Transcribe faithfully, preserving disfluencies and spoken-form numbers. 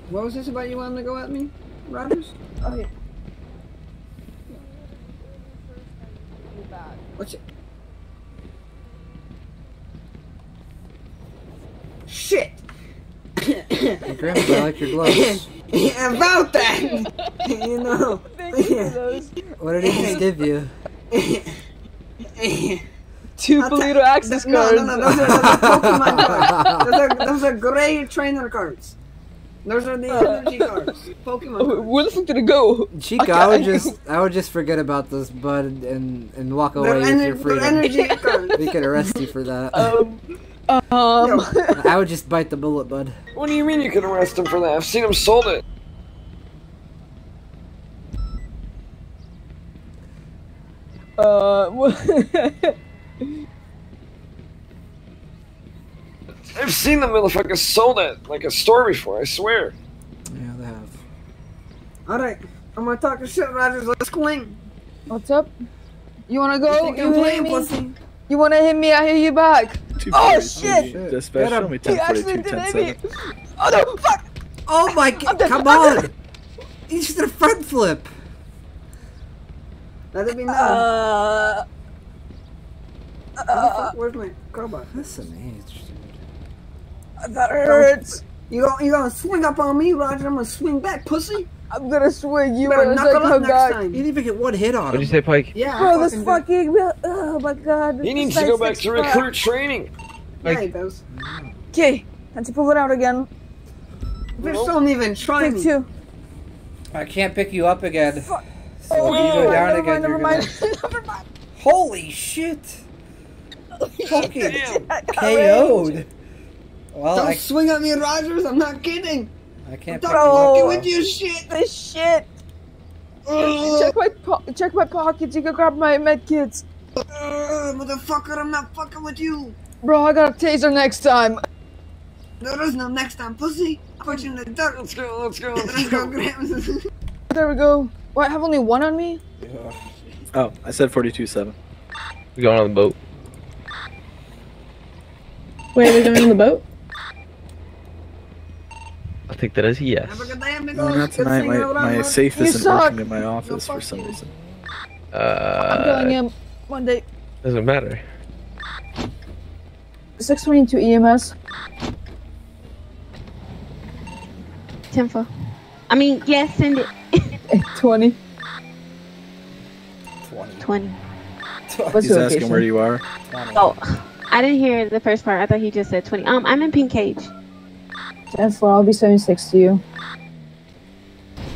What was this about you wanting to go at me, Rogers? Oh yeah. What's it? Shit! Hey, Grandma, I like your gloves. Yeah, about that! You know. Thank you for those. What did he just give you? Two Polito access cards. No, no, no, those are, those are Pokemon cards. Those are, those are gray trainer cards. Those are the energy cards. Pokemon cards. Where the fuck did it go? Chico, I would just, I would just forget about this, bud, and and walk away with your freedom. Energy cards. We could arrest you for that. Um, um. I would just bite the bullet, bud. What do you mean you can arrest him for that? I've seen him sold it. Uh. I've seen the motherfucker sold at like a store before, I swear. Yeah, they have. Alright, I'm gonna talk to shit, Rogers. Let's clean. What's up? You wanna go? You, You, you hit me? pussy? You wanna hit me? I hit you back. Oh shit! Dispatch, show me He ten actually forty-two, did ten hit me. seven. Oh no! Fuck! Oh my god! dead, Come I'm on! dead. You just did a front flip. Let it be known. Uh. Uh. Where's my crowbar? That's an age, dude. That hurts. You gonna you gonna swing up on me, Roger? I'm gonna swing back, pussy. I'm gonna swing you better as I knuckle up come next back. time. You didn't even get one hit on him. What'd you say, Pike? Yeah. Bro, I this fucking fucking. Oh my god. He needs to go back to recruit training. did. Yeah, he does. Okay, time to pull it out again. Fish don't even try Take me. two. I can't pick you up again. Fuck. So Oh, when you go never down mind, again, never you're mind, gonna... never mind. Holy shit! Fucking Damn. K O'd. Well, Don't I, swing at me, Rogers. I'm not kidding. I can't Don't pick you fucking up. with you, shit. This shit. Check my po check my pockets. You can grab my med kits. Uh, motherfucker, I'm not fucking with you. Bro, I got a taser next time. There is no next time, pussy. I'll put you in the dirt. Let's go, let's go, let's Let's go, go. Graham. There we go. What? I have only one on me? Oh, I said forty-two seven. We going on the boat? Wait, are we going on the boat? I think that is a yes. Have a good day, amigos. No, not Good tonight. seeing My, you around, my bud. safe You isn't suck. working in my office for some reason. I'm killing Uh, him. Monday. doesn't matter. six twenty-two E M S. Tenfo. I mean, yes, send it. twenty. twenty. What's He's your asking location? where you are. Oh, I didn't hear the first part. I thought he just said twenty. Um, I'm in Pink Cage. ten four, I'll be seventy-six to you.